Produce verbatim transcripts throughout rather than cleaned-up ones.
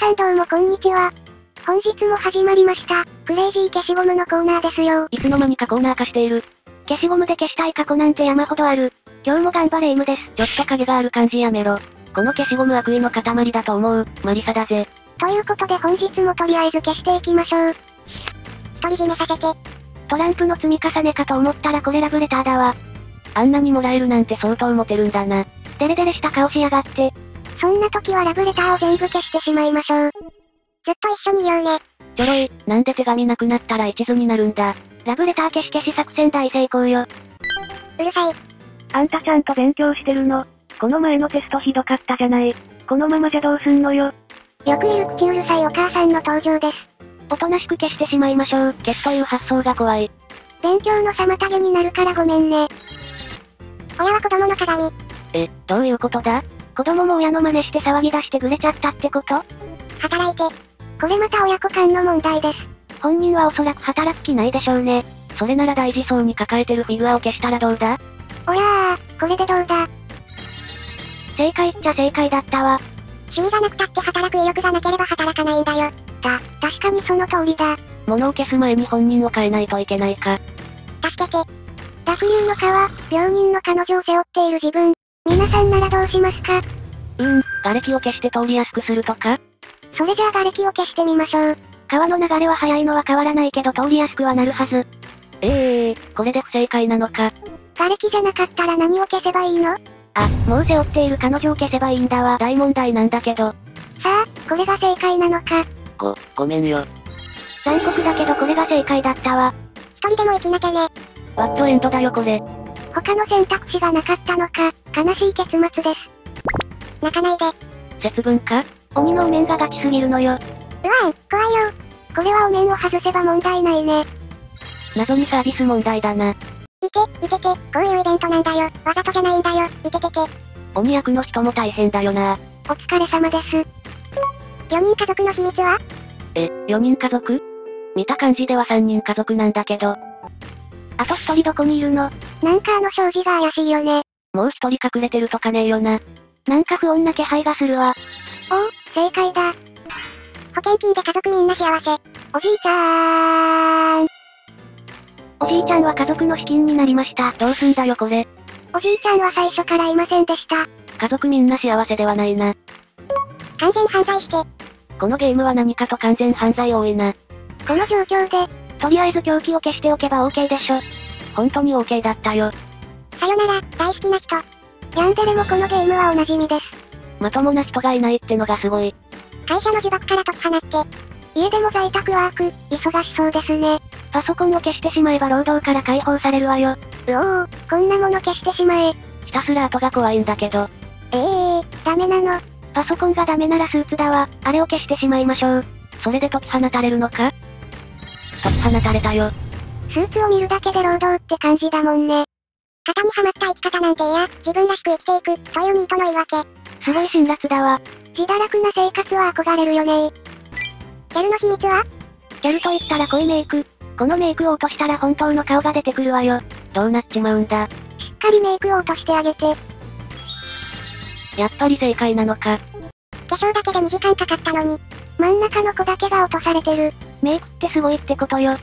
さんどうもこんにちは。本日も始まりました、クレイジー消しゴムのコーナーですよ。 いつの間にかコーナー化している。 消しゴムで消したい過去なんて山ほどある。今日も頑張れイムです。 ちょっと影がある感じやめろ。この消しゴム悪意の塊だと思う、マリサだぜ。 ということで本日もとりあえず消していきましょう。独り占めさせて。トランプの積み重ねかと思ったらこれラブレターだわ。 あんなにもらえるなんて相当モテるんだな。 デレデレした顔しやがって。そんな時はラブレターを全部消してしまいましょう。ずっと一緒にいようね。 ちょろい、なんで手紙なくなったら一途になるんだ。 ラブレター消し消し作戦大成功よ。うるさい。 あんたちゃんと勉強してるの？この前のテストひどかったじゃない。このままじゃどうすんのよ。 よく言う口うるさいお母さんの登場です。おとなしく消してしまいましょう。 消すという発想が怖い。 勉強の妨げになるからごめんね。親は子供の鏡。 え、どういうことだ？ 子供も親の真似して騒ぎ出してグレちゃったってこと？働いて。これまた親子間の問題です。本人はおそらく働く気ないでしょうね。 それなら大事そうに抱えてるフィギュアを消したらどうだ？ おやー、これでどうだ？正解っちゃ正解だったわ。趣味がなくたって働く意欲がなければ働かないんだよ。た、確かにその通りだ。 物を消す前に本人を変えないといけないか。 助けて。濁流の川、病人の彼女を背負っている自分。皆さんならどうしますか？ うーん、瓦礫を消して通りやすくするとか？ それじゃあ瓦礫を消してみましょう。川の流れは速いのは変わらないけど通りやすくはなるはず。 ええー、これで不正解なのか。 瓦礫じゃなかったら何を消せばいいの？あ、もう背負っている彼女を消せばいいんだわ。 大問題なんだけど。 さあ、これが正解なのか。 ご、ごめんよ。 残酷だけどこれが正解だったわ。一人でも生きなきゃね。 バッドエンドだよこれ。 他の選択肢がなかったのか、悲しい結末です。泣かないで。 節分か？ 鬼のお面がガチすぎるのよ。うわん、怖いよ。これはお面を外せば問題ないね。 謎にサービス問題だな。 いて、いてて、こういうイベントなんだよ。わざとじゃないんだよ。いててて。 鬼役の人も大変だよな。 お疲れ様です。よにん家族の秘密は？ え、よにん家族？見た感じではさんにん家族なんだけど。 あとひとりどこにいるの？なんかあの障子が怪しいよね。 もうひとり隠れてるとかねえよな。 なんか不穏な気配がするわ。おお、正解だ。保険金で家族みんな幸せ。おじいちゃーん。おじいちゃんは家族の資金になりました。 どうすんだよこれ。 おじいちゃんは最初からいませんでした。 家族みんな幸せではないな。 完全犯罪して。 このゲームは何かと完全犯罪多いな。 この状況で、とりあえず凶器を消しておけば OK でしょ。 本当に OK だったよ。 さよなら、大好きな人。ヤンデレもこのゲームはおなじみです。 まともな人がいないってのがすごい。 会社の呪縛から解き放って。家でも在宅ワーク、忙しそうですね。パソコンを消してしまえば労働から解放されるわよ。うおー、こんなもの消してしまえ。 ひたすら後が怖いんだけど。 ええー、ダメなの。パソコンがダメならスーツだわ。あれを消してしまいましょう。 それで解き放たれるのか？解き放たれたよ。 スーツを見るだけで労働って感じだもんね。型にはまった生き方なんて嫌、自分らしく生きていく、というニートの言い訳。すごい辛辣だわ。自堕落な生活は憧れるよね。ギャルの秘密は？ギャルと言ったら濃いメイク。このメイクを落としたら本当の顔が出てくるわよ。 どうなっちまうんだ。 しっかりメイクを落としてあげて。 やっぱり正解なのか。 化粧だけでにじかんかかったのに。真ん中の子だけが落とされてる。メイクってすごいってことよ。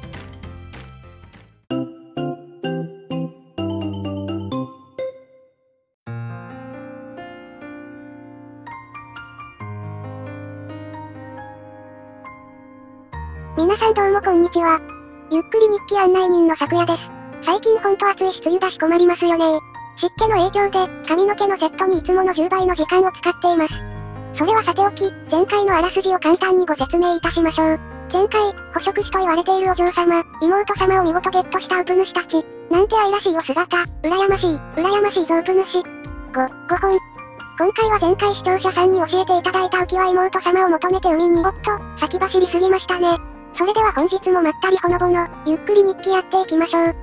皆さんどうもこんにちは。ゆっくり日記案内人の昨夜です。最近ほんと暑いし梅雨だし困りますよね。湿気の影響で、髪の毛のセットにいつものじゅうばいの時間を使っています。それはさておき、前回のあらすじを簡単にご説明いたしましょう。前回、捕食師と言われているお嬢様、妹様を見事ゲットしたウプ主たち。なんて愛らしいお姿、羨ましい、羨ましいぞウプ主。ご、ごほん。今回は前回視聴者さんに教えていただいた浮き輪妹様を求めて海におっと、先走りすぎましたね。それでは本日もまったりほのぼの、ゆっくり日記やっていきましょう。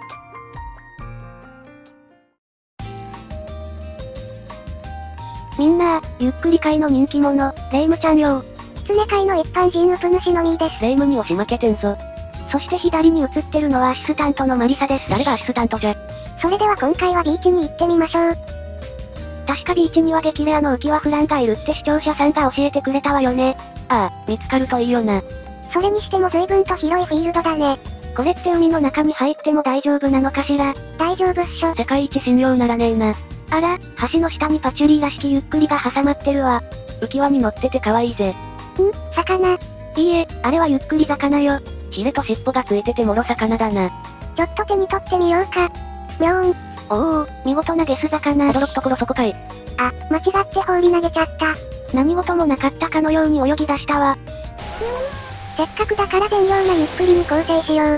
みんな、ゆっくり界の人気者、レイムちゃんよ。狐界の一般人ウプ主のみーです。 レイムに押し負けてんぞ。 そして左に映ってるのはアシスタントのマリサです。 誰がアシスタントじゃ。 それでは今回はビーチに行ってみましょう。 確かビーチには激レアの浮き輪フランがいるって視聴者さんが教えてくれたわよね。 ああ、見つかるといいよな。 それにしても随分と広いフィールドだね。 これって海の中に入っても大丈夫なのかしら？ 大丈夫っしょ。 世界一信用ならねえな。 あら、橋の下にパチュリーらしきゆっくりが挟まってるわ。 浮き輪に乗ってて可愛いぜ。 ん？魚？ いいえ、あれはゆっくり魚よ。 ヒレと尻尾がついててもろ魚だな。 ちょっと手に取ってみようか。みょーん。 おお、見事なゲス魚。 驚くところそこかい。 あ、間違って放り投げちゃった。 何事もなかったかのように泳ぎ出したわ。 せっかくだから善良なゆっくりに構成しよう。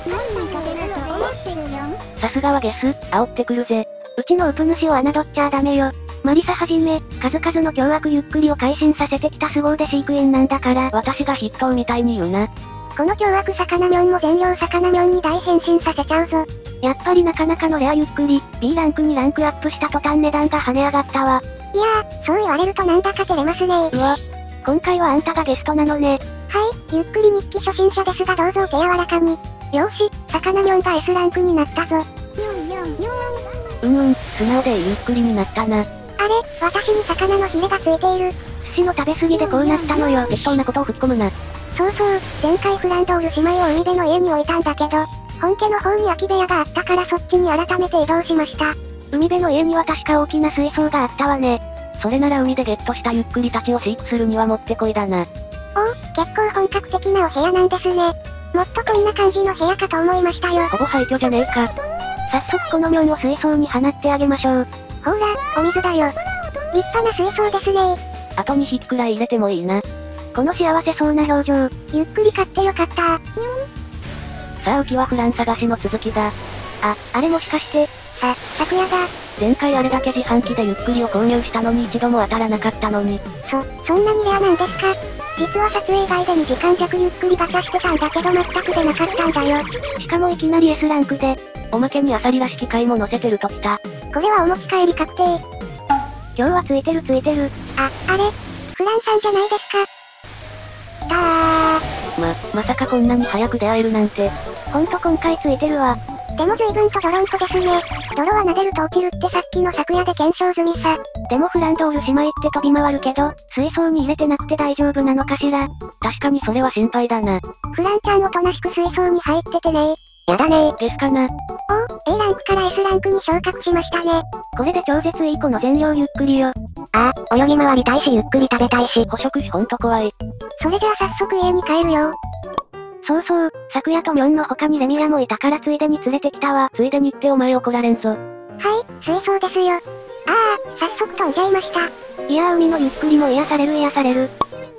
さすがはゲス、煽ってくるぜ。 うちのウプ主を侮っちゃダメよ。マリサはじめ、数々の凶悪ゆっくりを改心させてきた凄腕飼育員なんだから。 私が筆頭みたいに言うな。 この凶悪魚ミョンも善良魚ミョンに大変身させちゃうぞ。 やっぱりなかなかのレアゆっくり、ビー ランクにランクアップした途端値段が跳ね上がったわ。 いやー、そう言われるとなんだか照れますねうわ。今回はあんたがゲストなのね。 はい、ゆっくり日記初心者ですがどうぞお手柔らかに。よし、魚ミョンが エス ランクになったぞ。 うんうん、素直でゆっくりになったな。 あれ、私に魚のヒレがついている。 寿司の食べ過ぎでこうなったのよ。 適当なことを吹き込むな。 そうそう、前回フランドール姉妹を海辺の家に置いたんだけど、本家の方に空き部屋があったからそっちに改めて移動しました。 海辺の家には確か大きな水槽があったわね。 それなら海でゲットしたゆっくりたちを飼育するにはもってこいだな。 おお、結構本格的なお部屋なんですね。もっとこんな感じの部屋かと思いましたよ。 ほぼ廃墟じゃねえか。 早速このミョンを水槽に放ってあげましょう。 ほら、お水だよ。立派な水槽ですね。 あとにひきくらい入れてもいいな。 この幸せそうな表情。 ゆっくり買ってよかった。 さあ浮き輪フラン探しの続きだ。 あ、あれもしかして、 さ、昨夜だ。 前回あれだけ自販機でゆっくりを購入したのに一度も当たらなかったのに。 そ、そんなにレアなんですか？実は撮影外でにじかん弱ゆっくりガチャしてたんだけど全く出なかったんだよ。 しかもいきなり エス ランクで、 おまけにアサリらしき貝も乗せてるときた。 これはお持ち帰り確定。 今日はついてるついてる。 あ、あれフランさんじゃないですか？きたー。 ま、まさかこんなに早く出会えるなんて。 ほんと今回ついてるわ。 でも随分とドロンコですね。泥は撫でると落ちるってさっきの昨夜で検証済みさ。 でもフランドール姉妹って飛び回るけど、水槽に入れてなくて大丈夫なのかしら。 確かにそれは心配だな。 フランちゃんおとなしく水槽に入っててね。 やだねー。 ゲスかな。 お、A ランクから エス ランクに昇格しましたね。 これで超絶いい子の善良ゆっくりよ。 ああ、泳ぎ回りたいしゆっくり食べたいし。 捕食しほんと怖い。 それじゃあ早速家に帰るよ。 そうそう、昨夜とミョンの他にレミラもいたからついでに連れてきたわ。 ついでにってお前怒られんぞ。 はい、水槽ですよ。ああ、早速飛んじゃいました。 いやー海のゆっくりも癒される癒される。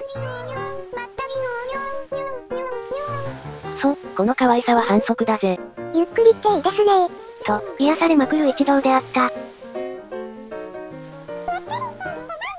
そ、この可愛さは反則だぜ。 ゆっくりっていいですね。 と、癒されまくる一同であった。